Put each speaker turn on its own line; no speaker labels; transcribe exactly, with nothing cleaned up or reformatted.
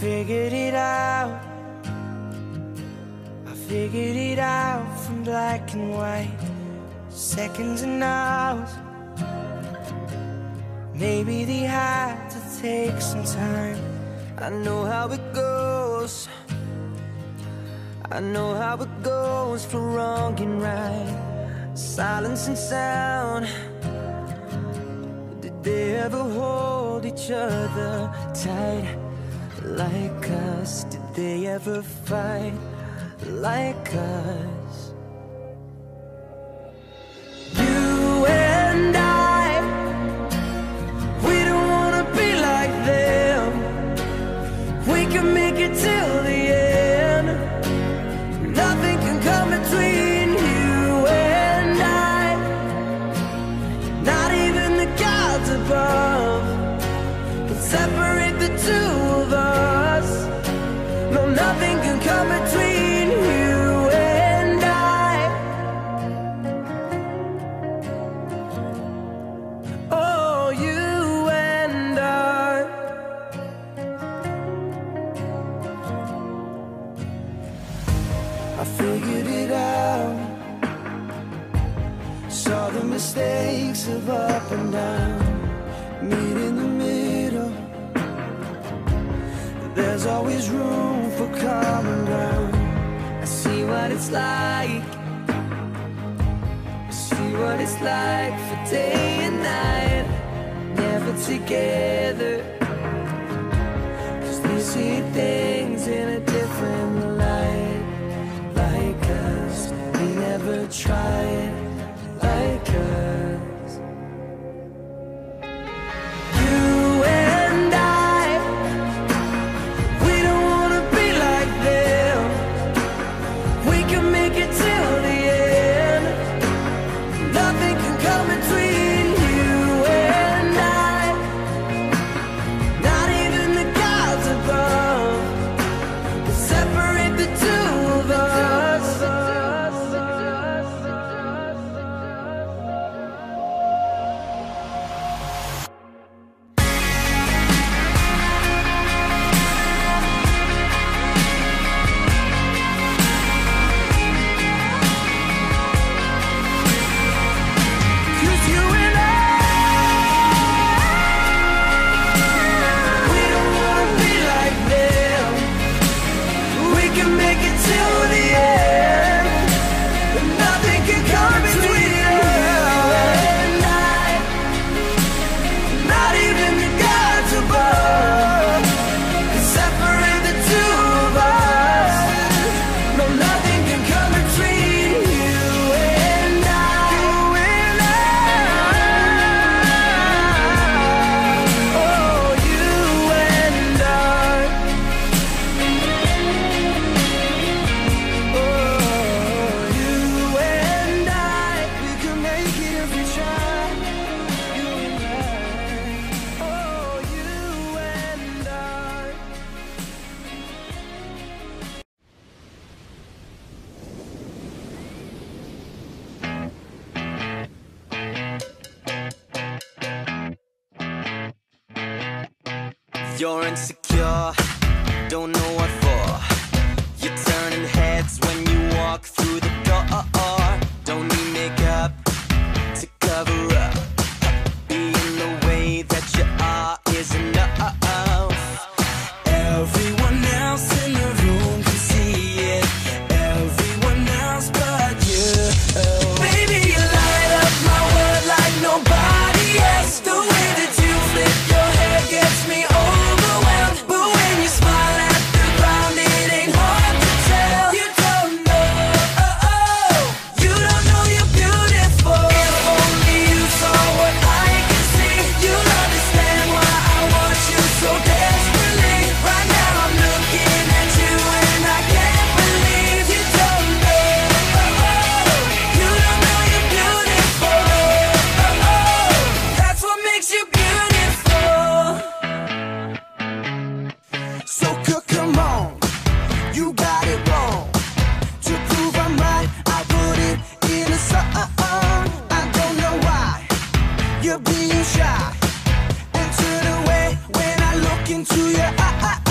figured it out. I figured it out from black and white, seconds and hours. Maybe they had to take some time. I know how it goes. I know how it goes for wrong and right, silence and sound. Did they ever hold each other tight like us? Did they ever fight like us? You and I, we don't wanna be like them. We can make it till the end. Nothing can come between you and I, not even the gods above can separate the two of us. No, nothing can come between you and I. Oh, you and I. I figured it out, saw the mistakes of up and down, meet in the middle. There's always room for common ground. I see what it's like, I see what it's like for day and night, never together, 'cause they see things in a different light. Like us, we never tried like us. You and I, we don't wanna be like them. We can make it till the end. Nothing can come between you and I, not even the gods above can separate the two of us. Cause you and I, we don't wanna be like them. We can make it till the end, but nothing can come between you and I, not even the gods above can separate the two of us. No, nothing can come between you and I. You and I. Oh, you and I. Oh, you and I. We can make it if we try. You and I. Oh, you and I.
You're insecure, don't know what for. You're turning heads when you walk through the door. Don't need makeup to cover up. Being the way that you are is enough. Everyone else in the room can see it, everyone else but you. Baby, you light up my world like nobody else. The way that you flip your hair gets me overwhelmed. But when you smile at the ground, it ain't hard to tell. You don't know, oh, oh, you don't know you're beautiful. If only you saw what I can see, you'll understand why I want you so desperately. Right now I'm looking at you and I can't believe you don't know, oh, oh, you don't know you're beautiful. Oh, oh, that's what makes you beautiful.
So c- come on, you got it wrong. To prove I'm right, I put it in a song. I don't know why you're being shy and turn away when I look into your eyes.